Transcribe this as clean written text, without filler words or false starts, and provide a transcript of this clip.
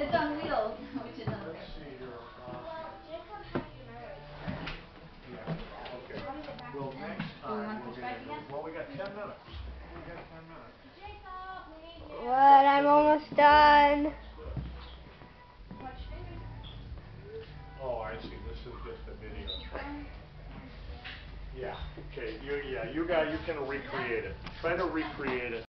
It's on wheels, which is unfair. Let's see here. Well, Jacob has to memorize first. Yeah, okay. How to get back Well, to that. next Do we time want to we're push gonna back go, again? well, we got 10 minutes. We got 10 minutes. Jacob, we need you. What? I'm almost done. Watch fingers. Oh, I see. This is just a video. Keep going. Yeah. Okay. You can recreate it. Try to recreate it.